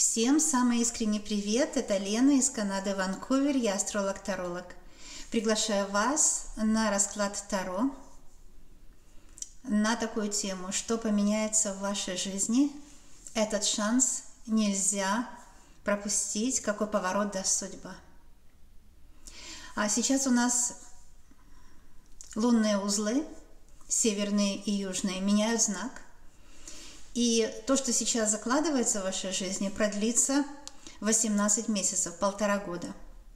Всем самый искренний привет, это Лена из Канады, Ванкувер, я астролог-таролог. Приглашаю вас на расклад Таро на такую тему, что поменяется в вашей жизни. Этот шанс нельзя пропустить, какой поворот даст судьба. А сейчас у нас лунные узлы, северные и южные, меняют знак. И то, что сейчас закладывается в вашей жизни, продлится 18 месяцев, 1,5 года.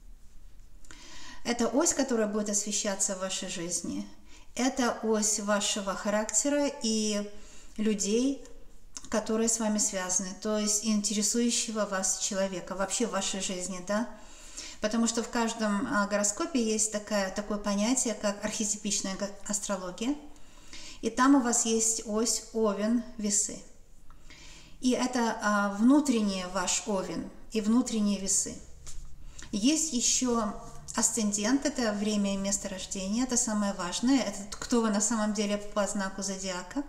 Это ось, которая будет освещаться в вашей жизни. Это ось вашего характера и людей, которые с вами связаны, то есть интересующего вас человека, вообще в вашей жизни, да? Потому что в каждом гороскопе есть такое понятие, как архетипичная астрология. И там у вас есть ось Овен, Весы. И это внутренний ваш Овен и внутренние Весы. Есть еще асцендент, это время и место рождения, это самое важное, это кто вы на самом деле по знаку зодиака.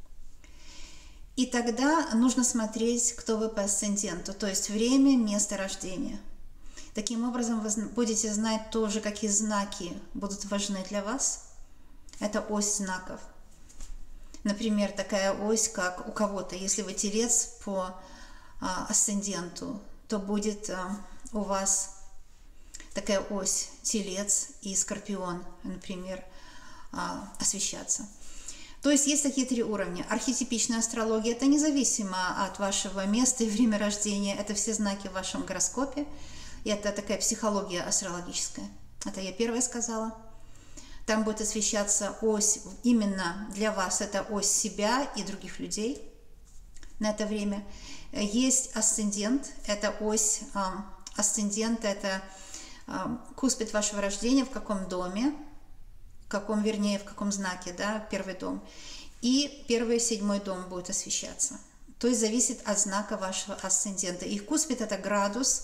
И тогда нужно смотреть, кто вы по асценденту, то есть время, место рождения. Таким образом, вы будете знать тоже, какие знаки будут важны для вас. Это ось знаков. Например, такая ось, как у кого-то, если вы телец по асценденту, то будет у вас такая ось телец и скорпион, например, освещаться. То есть есть такие 3 уровня. Архетипичная астрология – это независимо от вашего места и времени рождения, это все знаки в вашем гороскопе, и это такая психология астрологическая. Это я первая сказала. Там будет освещаться ось именно для вас, это ось себя и других людей на это время. Есть асцендент, это ось, асцендент это куспид вашего рождения, в каком доме, в каком знаке, да, первый дом. И 1 и 7 дом будет освещаться. То есть зависит от знака вашего асцендента. И куспид это градус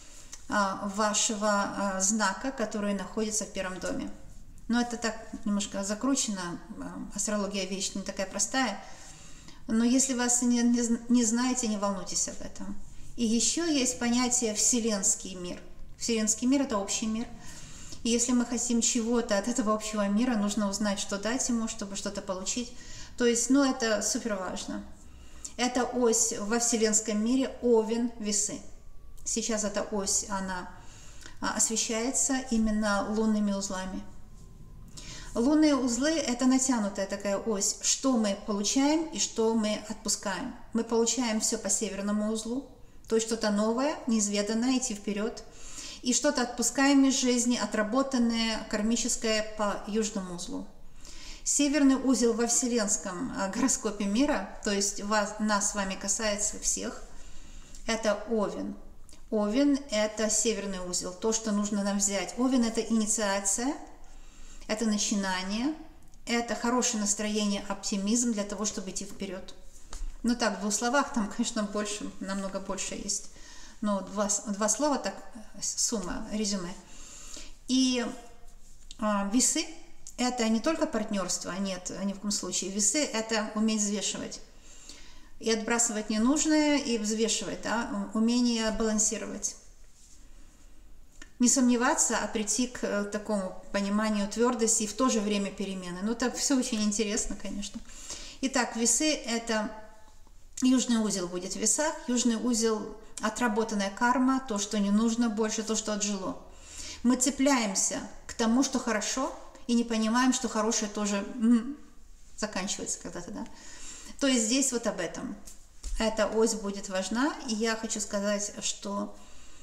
вашего знака, который находится в 1 доме. Но это так немножко закручено, астрология вещь не такая простая. Но если вы не знаете, не волнуйтесь об этом. И еще есть понятие вселенский мир. Вселенский мир – это общий мир. И если мы хотим чего-то от этого общего мира, нужно узнать, что дать ему, чтобы что-то получить. То есть, это супер важно. Это ось во вселенском мире Овен, Весы. Сейчас эта ось, она освещается именно лунными узлами. Лунные узлы – это натянутая такая ось, что мы получаем и что мы отпускаем. Мы получаем все по северному узлу, то есть что-то новое, неизведанное, идти вперед. И что-то отпускаем из жизни, отработанное, кармическое по южному узлу. Северный узел во вселенском гороскопе мира, то есть нас с вами касается всех, это Овен. Овен – это северный узел, то, что нужно нам взять. Овен – это инициация. Это начинание, это хорошее настроение, оптимизм для того, чтобы идти вперед. Так, в 2 словах, там, конечно, больше, намного больше есть. Но 2 слова, так, сумма, резюме. И весы – это не только партнерство, нет, ни в коем случае. Весы – это уметь взвешивать. И отбрасывать ненужное, и взвешивать, да, умение балансировать. Не сомневаться, а прийти к такому пониманию твердости и в то же время перемены. Так все очень интересно, конечно. Итак, весы – это южный узел будет в весах. Южный узел – отработанная карма, то, что не нужно больше, то, что отжило. Мы цепляемся к тому, что хорошо, и не понимаем, что хорошее тоже заканчивается когда-то, да. То есть здесь вот об этом. Эта ось будет важна, и я хочу сказать, что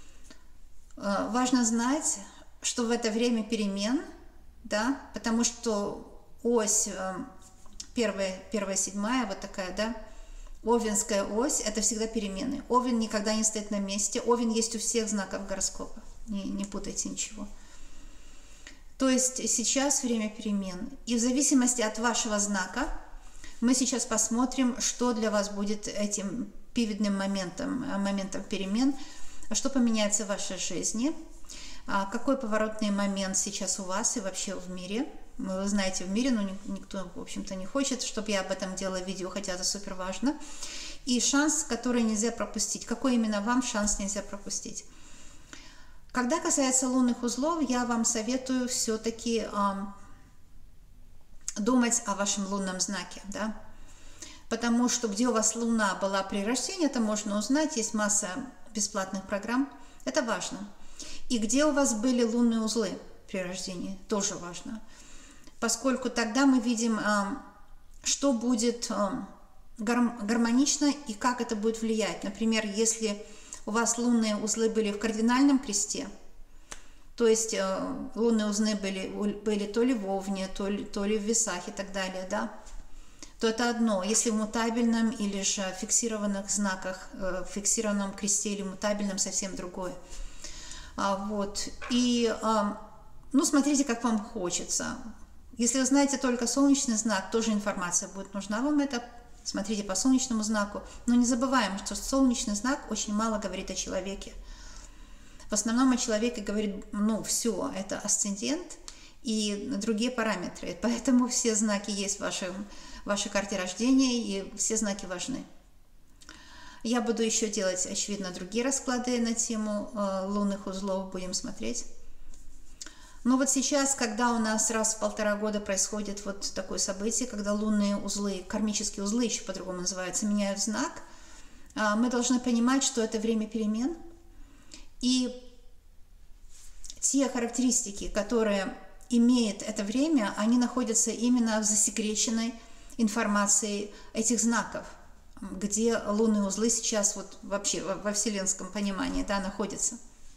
важно знать, что в это время перемен, да, потому что ось 1, 7, вот такая, да, овенская ось, это всегда перемены. Овен никогда не стоит на месте, Овен есть у всех знаков гороскопа, не путайте ничего. То есть сейчас время перемен, и в зависимости от вашего знака мы сейчас посмотрим, что для вас будет этим пивотным моментом перемен, что поменяется в вашей жизни, какой поворотный момент сейчас у вас и вообще в мире. Вы знаете, в мире, но никто, в общем-то, не хочет, чтобы я об этом делала видео, хотя это супер важно. и шанс, который нельзя пропустить. Какой именно вам шанс нельзя пропустить? Когда касается лунных узлов, я вам советую все-таки думать о вашем лунном знаке, да? Потому что где у вас Луна была при рождении, это можно узнать, есть масса бесплатных программ, это важно. И где у вас были лунные узлы при рождении, тоже важно. Поскольку тогда мы видим, что будет гармонично и как это будет влиять. Например, если у вас лунные узлы были в кардинальном кресте, то есть лунные узлы были то ли в Овне, то ли в Весах и так далее, да, то это одно. Если в мутабельном или же в фиксированных знаках, в фиксированном кресте или мутабельном, совсем другое. Вот. И, ну, смотрите, как вам хочется. Если вы знаете только солнечный знак, тоже информация будет нужна вам это. Смотрите по солнечному знаку. Но не забываем, что солнечный знак очень мало говорит о человеке. В основном о человеке говорит, ну, все, это асцендент и другие параметры. Поэтому все знаки есть в вашей карте рождения, и все знаки важны. Я буду еще делать, очевидно, другие расклады на тему лунных узлов, будем смотреть. Но вот сейчас, когда у нас раз в 1,5 года происходит вот такое событие, когда лунные узлы, кармические узлы еще по-другому называются, меняют знак, мы должны понимать, что это время перемен. И те характеристики, которые имеет это время, они находятся именно в засекреченной информации этих знаков, где лунные узлы сейчас вот вообще во вселенском понимании, да, находятся.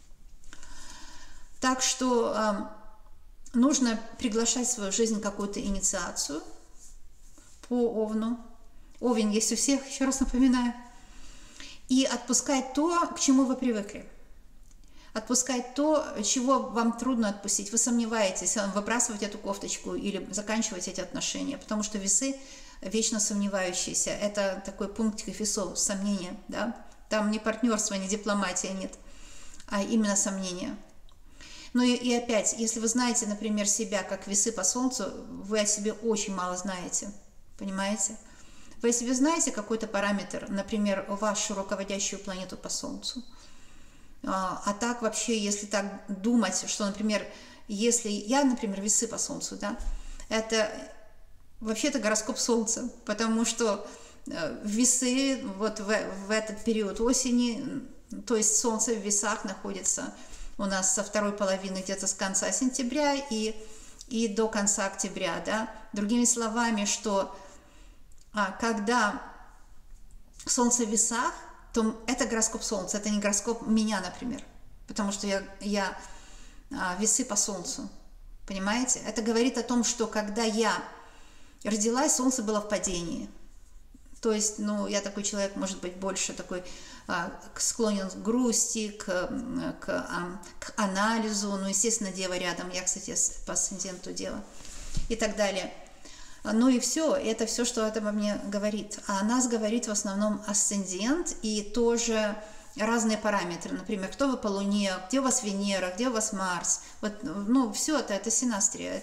Так что нужно приглашать в свою жизнь какую-то инициацию по Овну. Овен есть у всех, еще раз напоминаю. И отпускать то, к чему вы привыкли. Отпускать то, чего вам трудно отпустить. Вы сомневаетесь, выбрасывать эту кофточку или заканчивать эти отношения, потому что весы вечно сомневающиеся. Это такой пунктик весов, сомнения, да? Там не партнерство, не дипломатия нет, а именно сомнения. Ну и опять, если вы знаете, например, себя как весы по Солнцу, вы о себе очень мало знаете, понимаете? Вы о себе знаете какой-то параметр, например, вашу руководящую планету по Солнцу. А так вообще, если так думать, что, например, если я, например, весы по Солнцу, да, это вообще-то гороскоп Солнца, потому что весы вот в этот период осени, то есть Солнце в весах находится у нас со второй половины, где-то с конца сентября и до конца октября, да. Другими словами, что когда Солнце в весах, то это гороскоп Солнца, это не гороскоп меня, например, потому что я весы по Солнцу, понимаете? Это говорит о том, что когда я родилась, Солнце было в падении. То есть, ну, я такой человек, может быть, больше такой склонен к грусти, к анализу, ну, естественно, Дева рядом, я, кстати, по асценденту Дева и так далее. Ну и все, это все, что это обо мне говорит. А о нас говорит в основном асцендент и тоже разные параметры. Например, кто вы по Луне, где у вас Венера, где у вас Марс. Вот, ну, все это синастрия.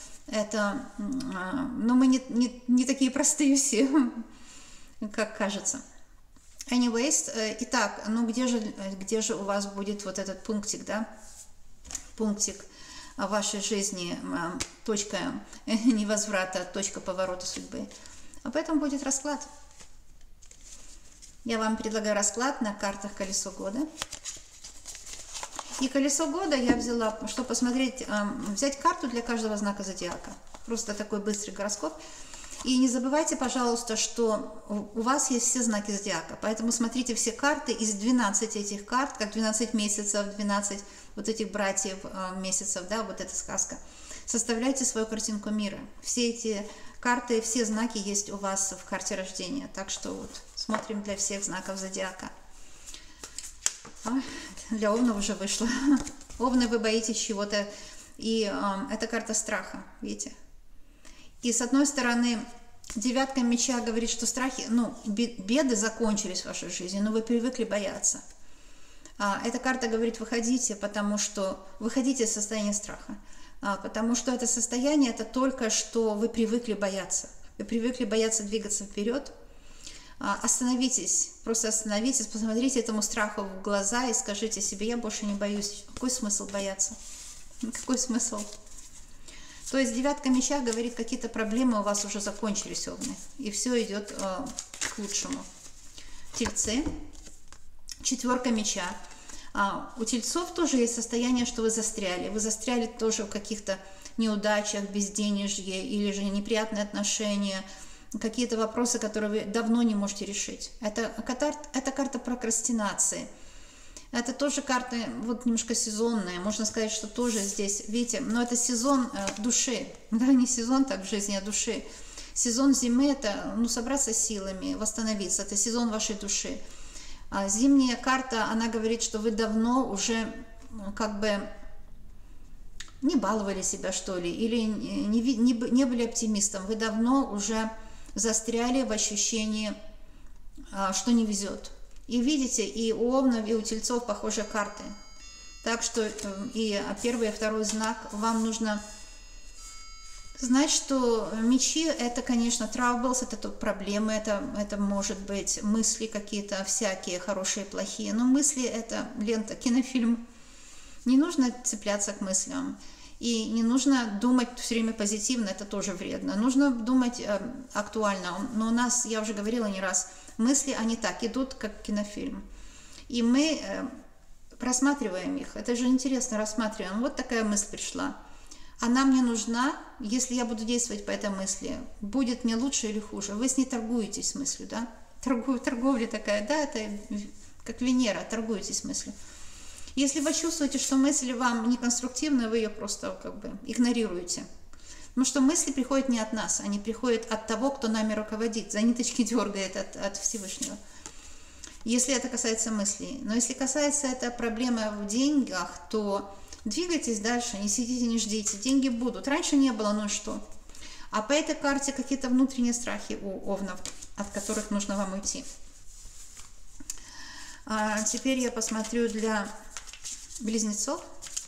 Ну, мы не такие простые все, как кажется. Anyways, итак, ну где же у вас будет вот этот пунктик, да? Пунктик в вашей жизни, точка невозврата, точка поворота судьбы. Об этом будет расклад. Я вам предлагаю расклад на картах Колесо года. И Колесо года я взяла, чтобы посмотреть, взять карту для каждого знака зодиака. Просто такой быстрый гороскоп. И не забывайте, пожалуйста, что у вас есть все знаки зодиака. Поэтому смотрите все карты из 12 этих карт, как 12 месяцев, 12 вот этих братьев месяцев, да, вот эта сказка. Составляйте свою картинку мира. Все эти карты, все знаки есть у вас в карте рождения. Так что вот смотрим для всех знаков зодиака. Для Овна уже вышло. Овны, вы боитесь чего-то. И это карта страха, видите? И с одной стороны, девятка меча говорит, что страхи, ну, беды закончились в вашей жизни, но вы привыкли бояться. Эта карта говорит, выходите, потому что выходите из состояния страха. Потому что это состояние, это только что вы привыкли бояться. Вы привыкли бояться двигаться вперед. Остановитесь, просто остановитесь, посмотрите этому страху в глаза и скажите себе: я больше не боюсь. Какой смысл бояться? Какой смысл? То есть девятка меча говорит, какие-то проблемы у вас уже закончились, Овны, и все идет к лучшему. Тельцы, четверка меча. У тельцов тоже есть состояние, что вы застряли. Вы застряли тоже в каких-то неудачах, безденежье или же неприятные отношения, какие-то вопросы, которые вы давно не можете решить. Это карта прокрастинации. Это тоже карта вот немножко сезонная. Можно сказать, что тоже здесь, видите, но это сезон души. Да, не сезон так в жизни, а души. Сезон зимы – это собраться силами, восстановиться. Это сезон вашей души. А зимняя карта, она говорит, что вы давно уже как бы не баловали себя, что ли, или не были оптимистом. Вы давно уже застряли в ощущении, что не везет. И видите, и у Овнов, и у Тельцов похожие карты. Так что и первый, и второй знак, вам нужно знать, что мечи – это, конечно, troubles, это тут проблемы, это может быть мысли какие-то всякие, хорошие, плохие. Но мысли – это лента, кинофильм. Не нужно цепляться к мыслям. И не нужно думать все время позитивно, это тоже вредно. Нужно думать актуально. Но у нас, я уже говорила не раз, мысли, они так идут, как кинофильм. И мы просматриваем их. Это же интересно, рассматриваем. Вот такая мысль пришла. Она мне нужна, если я буду действовать по этой мысли. Будет мне лучше или хуже? Вы с ней торгуетесь мыслью, да? Торговля такая, да, это как Венера, торгуетесь мыслью. Если вы чувствуете, что мысль вам неконструктивная, вы ее просто как бы игнорируете. Потому что мысли приходят не от нас, они приходят от того, кто нами руководит, за ниточки дергает от Всевышнего. Если это касается мыслей. Но если касается это проблемы в деньгах, то двигайтесь дальше, не сидите, не ждите. Деньги будут. Раньше не было, ну и что? А по этой карте какие-то внутренние страхи у Овнов, от которых нужно вам уйти. Теперь я посмотрю для Близнецов.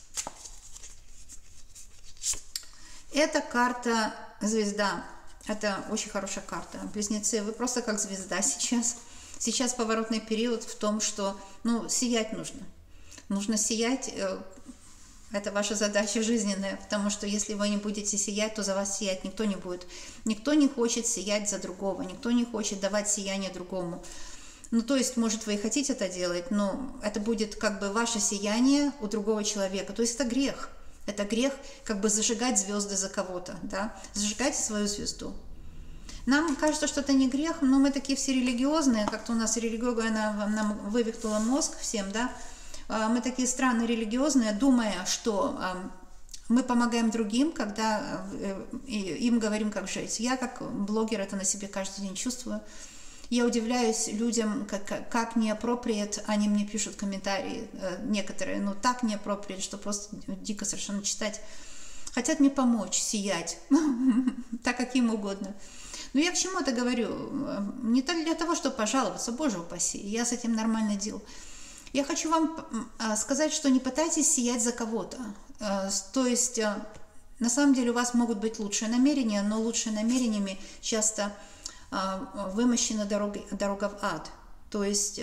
Это карта звезда. Это очень хорошая карта. Близнецы, вы просто как звезда сейчас. Сейчас поворотный период в том, что сиять нужно. Нужно сиять. Это ваша задача жизненная, потому что если вы не будете сиять, то за вас сиять никто не будет. Никто не хочет сиять за другого, никто не хочет давать сияние другому. То есть, может, вы и хотите это делать, но это будет как бы ваше сияние у другого человека. То есть это грех. Это грех как бы зажигать звезды за кого-то, да? Зажигайте свою звезду. Нам кажется, что это не грех, но мы такие все религиозные, как-то у нас религия нам вывихнула мозг всем, да? Мы такие странные религиозные, думая, что мы помогаем другим, когда им говорим, как жить. Я как блогер это на себе каждый день чувствую. Я удивляюсь людям, как не appropriate, они мне пишут комментарии, некоторые, так не appropriate, что просто дико совершенно читать. Хотят мне помочь сиять, так как им угодно. Но я к чему это говорю? Не для того, чтобы пожаловаться, Боже упаси, я с этим нормально дел. Я хочу вам сказать, что не пытайтесь сиять за кого-то. То есть, на самом деле у вас могут быть лучшие намерения, но лучшими намерениями часто вымощена дорога в ад. То есть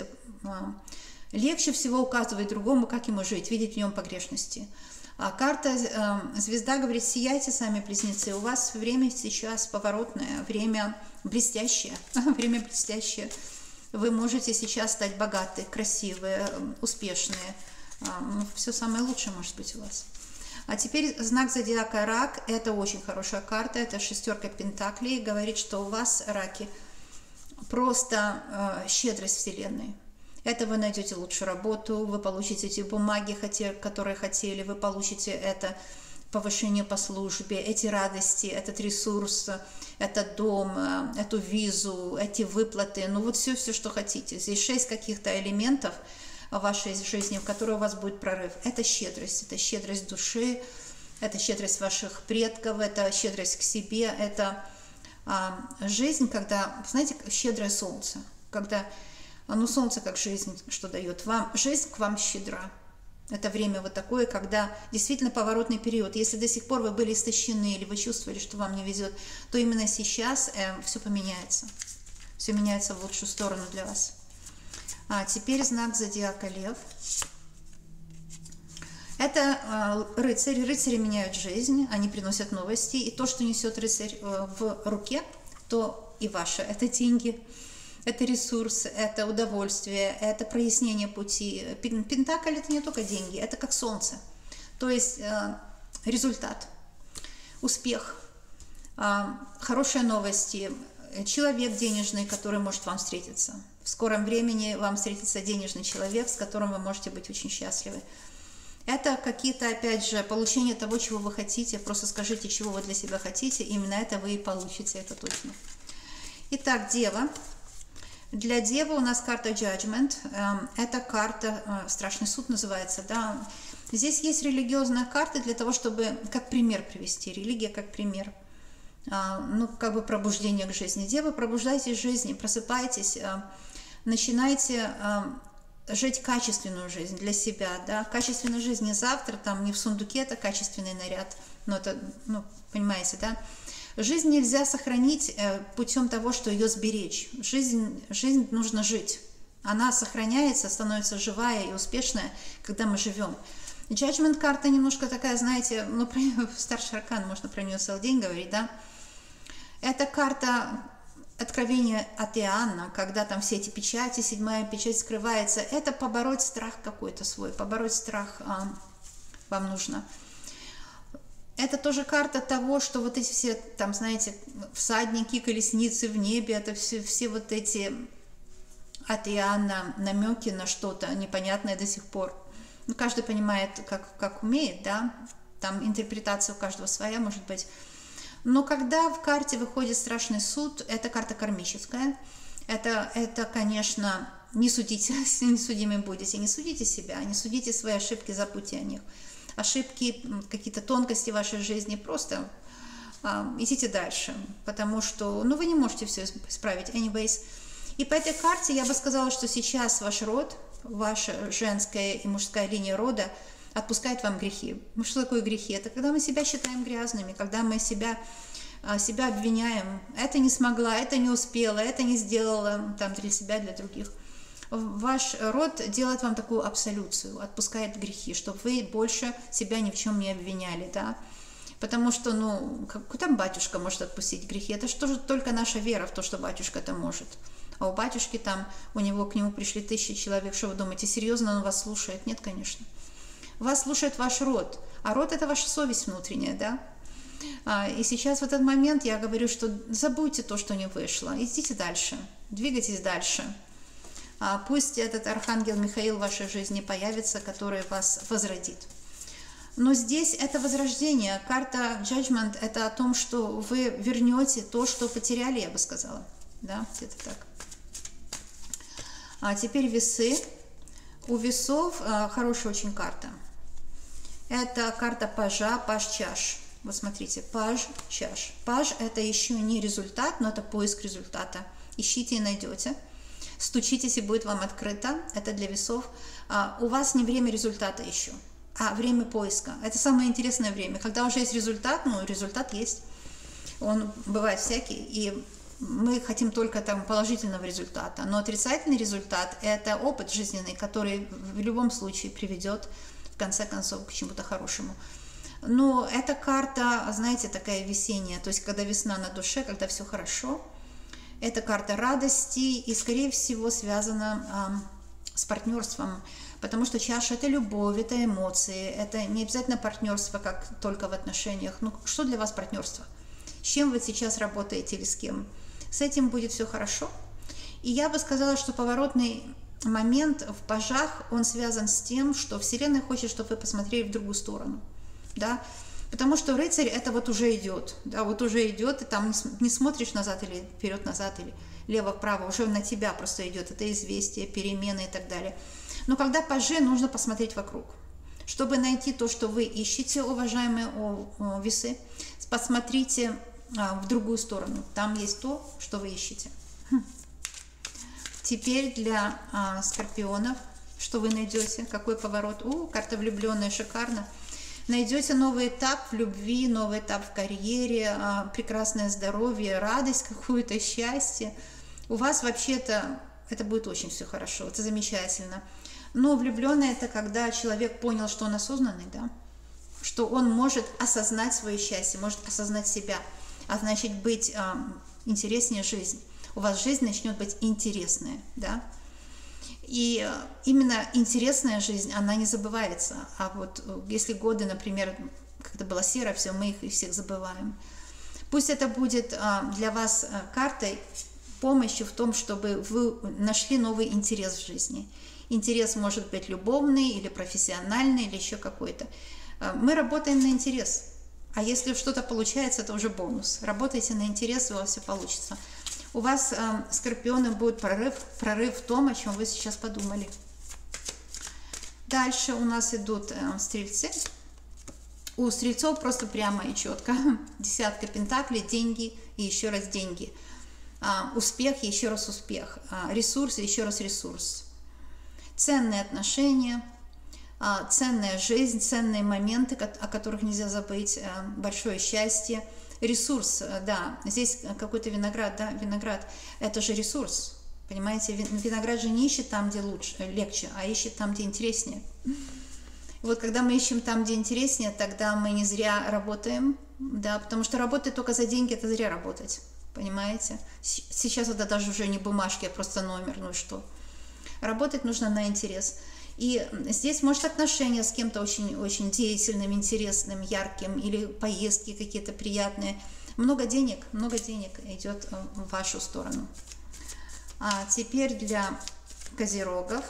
легче всего указывать другому, как ему жить, видеть в нем погрешности. А карта звезда говорит: сияйте сами, близнецы, у вас время сейчас поворотное, время блестящее, время блестящее. Вы можете сейчас стать богатые, красивые, успешные. Все самое лучшее может быть у вас. А теперь знак зодиака Рак. Это очень хорошая карта. Это шестерка пентаклей. Говорит, что у вас, раки, просто щедрость Вселенной. Это вы найдете лучшую работу, вы получите эти бумаги, которые хотели, вы получите это повышение по службе, эти радости, этот ресурс, этот дом, эту визу, эти выплаты. Все, что хотите. Здесь 6 каких-то элементов в вашей жизни, в которой у вас будет прорыв. Это щедрость души, это щедрость ваших предков, это щедрость к себе, это жизнь, когда, знаете, щедрое солнце, когда, солнце как жизнь, что дает вам, жизнь к вам щедра. Это время вот такое, когда действительно поворотный период. Если до сих пор вы были истощены или вы чувствовали, что вам не везет, то именно сейчас все поменяется. Все меняется в лучшую сторону для вас. Теперь знак зодиака Лев. Это рыцарь. Рыцари меняют жизнь, они приносят новости. И то, что несет рыцарь в руке, то и ваше. Это деньги, это ресурс, это удовольствие, это прояснение пути. Пентакль – это не только деньги, это как солнце. То есть результат, успех, хорошие новости, человек денежный, который может вам встретиться. В скором времени вам встретится денежный человек, с которым вы можете быть очень счастливы. Это какие-то, опять же, получение того, чего вы хотите. Просто скажите, чего вы для себя хотите, именно это вы и получите, это точно. Итак, Дева. Для Девы у нас карта Judgment. Это карта, страшный суд называется, да. Здесь есть религиозная карта для того, чтобы, как пример привести, религия как пример. Ну, как бы пробуждение к жизни. Девы, пробуждайтесь к жизни, просыпайтесь, начинайте жить качественную жизнь для себя, да, качественная жизнь не завтра, там, не в сундуке, это качественный наряд, но это, ну, понимаете, да, жизнь нельзя сохранить путем того, что ее сберечь, жизнь нужно жить, она сохраняется, становится живая и успешная, когда мы живем. Judgment карта немножко такая, знаете, ну, старший аркан, можно про нее целый день говорить, да, это карта откровение от Иоанна, когда там все эти печати, 7-я печать скрывается, это побороть страх какой-то свой, побороть страх вам нужно. Это тоже карта того, что вот эти все, там, знаете, всадники, колесницы в небе, это все вот эти от Иоанна намеки на что-то непонятное до сих пор. Ну, каждый понимает, как умеет, да, там интерпретация у каждого своя, может быть. Но когда в карте выходит страшный суд, это карта кармическая. Это, конечно, не судите, несудимы будете, не судите себя, не судите свои ошибки, забудьте о них. Ошибки, какие-то тонкости в вашей жизни, просто идите дальше, потому что, ну, вы не можете все исправить, anyways. И по этой карте я бы сказала, что сейчас ваш род, ваша женская и мужская линия рода отпускает вам грехи. Ну, что такое грехи? Это когда мы себя считаем грязными, когда мы себя обвиняем. Это не смогла, это не успела, это не сделала там, для себя, для других. Ваш род делает вам такую абсолюцию, отпускает грехи, чтобы вы больше себя ни в чем не обвиняли, да? Потому что, ну, куда батюшка может отпустить грехи? Это что же только наша вера в то, что батюшка это может. А у батюшки там, к нему пришли 1000 человек, что вы думаете, серьезно он вас слушает? Нет, конечно. Вас слушает ваш род, а род – это ваша совесть внутренняя, да? И сейчас в этот момент я говорю, что забудьте то, что не вышло, идите дальше, двигайтесь дальше. Пусть этот архангел Михаил в вашей жизни появится, который вас возродит. Но здесь это возрождение, карта Judgment – это о том, что вы вернете то, что потеряли, я бы сказала, да, где-то так. А теперь весы. У весов хорошая очень карта. Это карта пажа, паж чаш. Вот смотрите, паж чаш. Паж – это еще не результат, но это поиск результата. Ищите и найдете. Стучитесь, и будет вам открыто. Это для весов. У вас не время результата еще, а время поиска. Это самое интересное время. Когда уже есть результат, ну, результат есть. Он бывает всякий, и мы хотим только там положительного результата. Но отрицательный результат – это опыт жизненный, который в любом случае приведет в конце концов к чему-то хорошему. Но эта карта, знаете, такая весенняя, то есть когда весна на душе, когда все хорошо. Это карта радости и, скорее всего, связана с партнерством, потому что чаша – это любовь, это эмоции, это не обязательно партнерство, как только в отношениях. Ну, что для вас партнерство? С чем вы сейчас работаете или с кем? С этим будет все хорошо. И я бы сказала, что поворотный момент в пажах, он связан с тем, что Вселенная хочет, чтобы вы посмотрели в другую сторону, да, потому что рыцарь это вот уже идет, да, вот уже идет, и там не смотришь назад или вперед-назад, или лево-вправо, уже на тебя просто идет, это известие, перемены и так далее. Но когда пажи, нужно посмотреть вокруг, чтобы найти то, что вы ищете, уважаемые весы, посмотрите в другую сторону, там есть то, что вы ищете. Теперь для скорпионов, что вы найдете, какой поворот? Карта влюбленная, шикарно. Найдете новый этап в любви, новый этап в карьере, прекрасное здоровье, радость какую-то, счастье. у вас вообще-то это будет очень все хорошо, это замечательно. Но влюбленный это когда человек понял, что он осознанный, да, что он может осознать свое счастье, может осознать себя, а значит быть интереснее жизнь. У вас жизнь начнет быть интересная, да. И именно интересная жизнь, она не забывается. А вот если годы, например, когда была серая, все, мы их всех забываем. Пусть это будет для вас картой, помощью в том, чтобы вы нашли новый интерес в жизни. Интерес может быть любовный или профессиональный, или еще какой-то. Мы работаем на интерес. А если что-то получается, это уже бонус. Работайте на интерес, и у вас все получится. У вас, скорпионы, будет прорыв в том, о чем вы сейчас подумали. Дальше у нас идут стрельцы. У стрельцов просто прямо и четко. Десятка пентаклей, деньги и еще раз деньги. Успех и еще раз успех. Ресурс и еще раз ресурс. Ценные отношения, ценная жизнь, ценные моменты, о которых нельзя забыть, большое счастье. Ресурс, да, здесь какой-то виноград, да, виноград, это же ресурс, понимаете, виноград же не ищет там, где легче, а ищет там, где интереснее. Вот когда мы ищем там, где интереснее, тогда мы не зря работаем, да, потому что работать только за деньги, это зря работать, понимаете. Сейчас это даже уже не бумажки, а просто номер, ну и что. Работать нужно на интерес. И здесь, может, отношения с кем-то очень деятельным, интересным, ярким, или поездки какие-то приятные. Много денег идет в вашу сторону. А теперь для козерогов.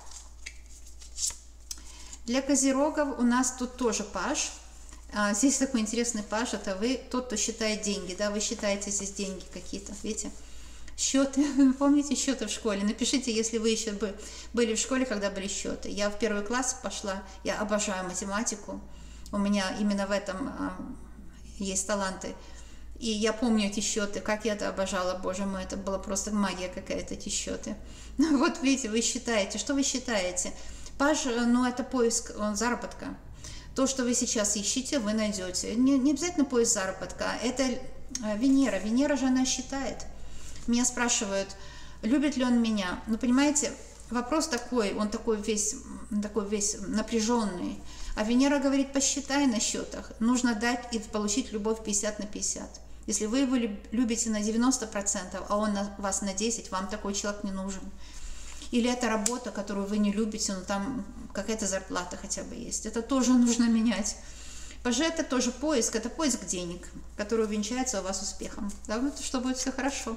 Для козерогов у нас тут тоже паж. Здесь такой интересный паж, это вы, тот, кто считает деньги, да, вы считаете здесь деньги какие-то, видите? Счеты, помните счеты в школе? Напишите, если вы еще были в школе, когда были счеты. Я в 1 класс пошла, я обожаю математику, у меня именно в этом есть таланты. И я помню эти счеты, как я это обожала, боже мой, это была просто магия какая-то, эти счеты. Вот видите, вы считаете, что вы считаете? Паж, ну это поиск заработка. То, что вы сейчас ищете, вы найдете. Не обязательно поиск заработка, это Венера. Венера же она считает. Меня спрашивают, любит ли он меня. Ну, понимаете, вопрос такой, он такой весь напряженный. А Венера говорит, посчитай на счетах. Нужно дать и получить любовь 50 на 50. Если вы его любите на 90%, а он вас на 10%, вам такой человек не нужен. Или это работа, которую вы не любите, но там какая-то зарплата хотя бы есть. Это тоже нужно менять. Паже это тоже поиск, это поиск денег, который увенчается у вас успехом. Да, что будет все хорошо.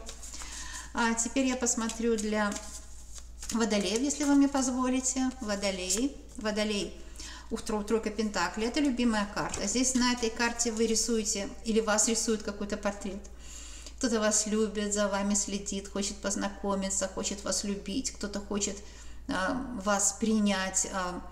А теперь я посмотрю для водолеев, если вы мне позволите. Водолей. Тройка пентаклей. Это любимая карта. Здесь на этой карте вы рисуете, или вас рисует какой-то портрет. Кто-то вас любит, за вами следит, хочет познакомиться, хочет вас любить, кто-то хочет вас принять.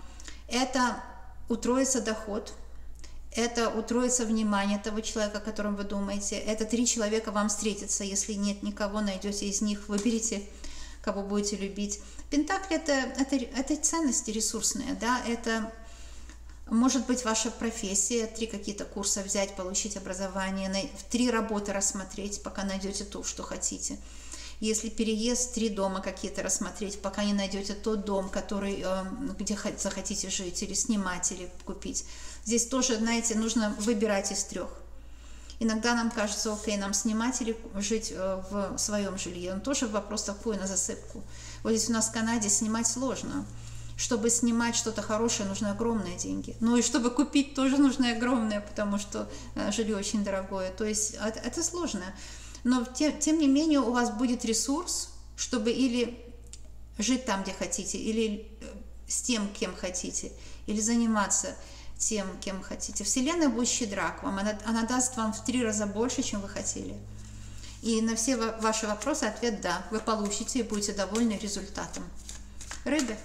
Это утроится доход. Это утроится внимание того человека, о котором вы думаете. Это 3 человека вам встретятся. Если нет никого, найдете из них, выберите, кого будете любить. Пентакли это ценности ресурсные, да, это может быть ваша профессия, 3 какие-то курса взять, получить образование, 3 работы рассмотреть, пока найдете то, что хотите. Если переезд, 3 дома какие-то рассмотреть, пока не найдете тот дом, который, где захотите жить, или снимать, или купить. Здесь тоже, знаете, нужно выбирать из 3. Иногда нам кажется, окей, нам снимать или жить в своем жилье. Но тоже вопрос такой на засыпку. Вот здесь у нас в Канаде снимать сложно. Чтобы снимать что-то хорошее, нужны огромные деньги. Ну и чтобы купить, тоже нужны огромные, потому что жилье очень дорогое. То есть это сложно. Но тем не менее у вас будет ресурс, чтобы или жить там, где хотите, или с тем, кем хотите, или заниматься тем, кем хотите. Вселенная будет щедра к вам, она даст вам в 3 раза больше, чем вы хотели. И на все ваши вопросы ответ «да». Вы получите и будете довольны результатом. Рыбы.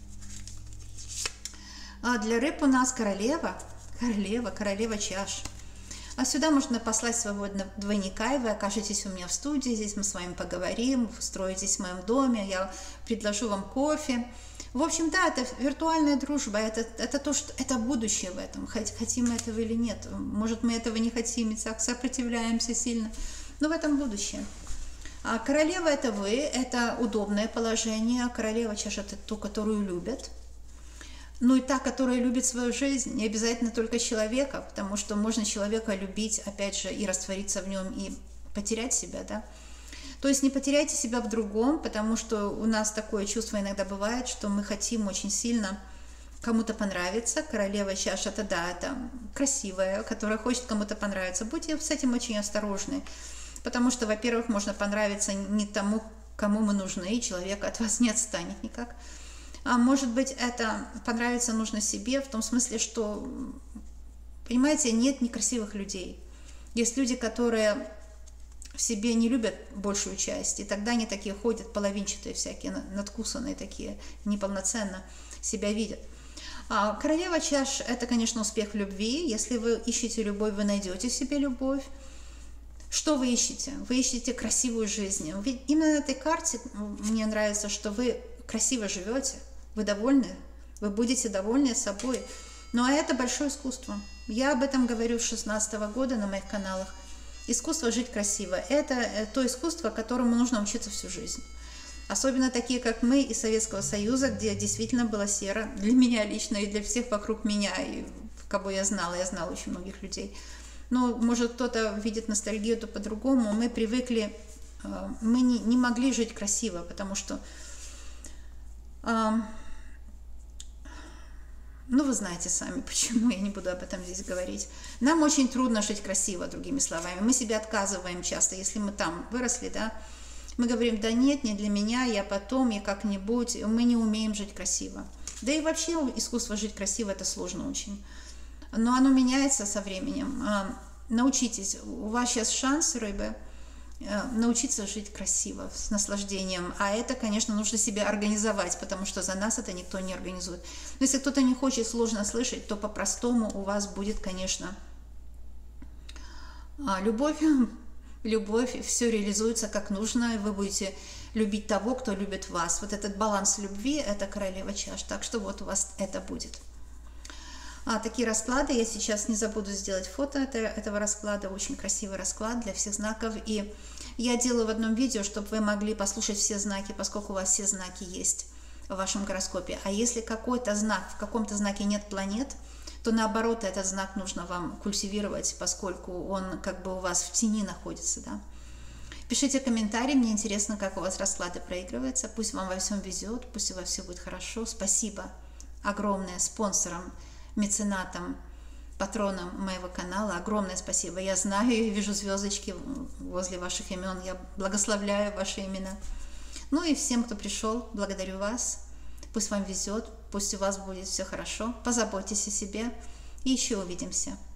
А для рыб у нас королева чаш. А сюда можно послать своего двойника, и вы окажетесь у меня в студии, здесь мы с вами поговорим, устроитесь в моем доме, я предложу вам кофе. В общем, да, это виртуальная дружба, это то, что это будущее в этом, хотим мы этого или нет. Может, мы этого не хотим и так сопротивляемся сильно, но в этом будущее. А королева это вы, это удобное положение. Королева чаш это ту, которую любят. Ну и та, которая любит свою жизнь, не обязательно только человека, потому что можно человека любить, опять же, и раствориться в нем, и потерять себя, да. То есть не потеряйте себя в другом, потому что у нас такое чувство иногда бывает, что мы хотим очень сильно кому-то понравиться. Королева чаш это, да, это красивая, которая хочет кому-то понравиться. Будьте с этим очень осторожны. Потому что, во-первых, можно понравиться не тому, кому мы нужны, и человек от вас не отстанет никак. А может быть, это понравиться нужно себе, в том смысле, что, понимаете, нет некрасивых людей. Есть люди, которые в себе не любят большую часть, и тогда они такие ходят, половинчатые всякие, надкусанные такие, неполноценно себя видят. А королева чаш – это, конечно, успех в любви. Если вы ищете любовь, вы найдете в себе любовь. Что вы ищете? Вы ищете красивую жизнь. Ведь именно на этой карте мне нравится, что вы красиво живете, вы довольны, вы будете довольны собой. Ну а это большое искусство. Я об этом говорю с 2016 года на моих каналах. Искусство жить красиво – это то искусство, которому нужно учиться всю жизнь. Особенно такие, как мы из Советского Союза, где действительно было серо, для меня лично и для всех вокруг меня, и кого я знала очень многих людей. Ну, может, кто-то видит ностальгию, то по-другому. Мы привыкли, мы не могли жить красиво, потому что, ну, вы знаете сами, почему, я не буду об этом здесь говорить. Нам очень трудно жить красиво, другими словами. Мы себе отказываем часто, если мы там выросли, да. Мы говорим, да нет, не для меня, я потом, я как-нибудь. Мы не умеем жить красиво. Да и вообще искусство жить красиво – это сложно очень. Но оно меняется со временем. Научитесь, у вас сейчас шанс, рыбы, научиться жить красиво, с наслаждением. А это, конечно, нужно себе организовать, потому что за нас это никто не организует. Но если кто-то не хочет сложно слышать, то по-простому у вас будет, конечно, любовь. Любовь, все реализуется как нужно, и вы будете любить того, кто любит вас. Вот этот баланс любви – это королева чаш. Так что вот у вас это будет. Такие расклады. Я сейчас не забуду сделать фото этого расклада. Очень красивый расклад для всех знаков. И я делаю в одном видео, чтобы вы могли послушать все знаки, поскольку у вас все знаки есть в вашем гороскопе. А если какой-то знак, в каком-то знаке нет планет, то наоборот, этот знак нужно вам культивировать, поскольку он как бы у вас в тени находится, да. Пишите комментарии, мне интересно, как у вас расклады проигрываются. Пусть вам во всем везет, пусть у вас все будет хорошо. Спасибо огромное спонсорам, меценатам, патронам моего канала. Огромное спасибо. Я знаю и вижу звездочки возле ваших имен. Я благословляю ваши имена. Ну и всем, кто пришел, благодарю вас. Пусть вам везет, пусть у вас будет все хорошо. Позаботьтесь о себе и еще увидимся.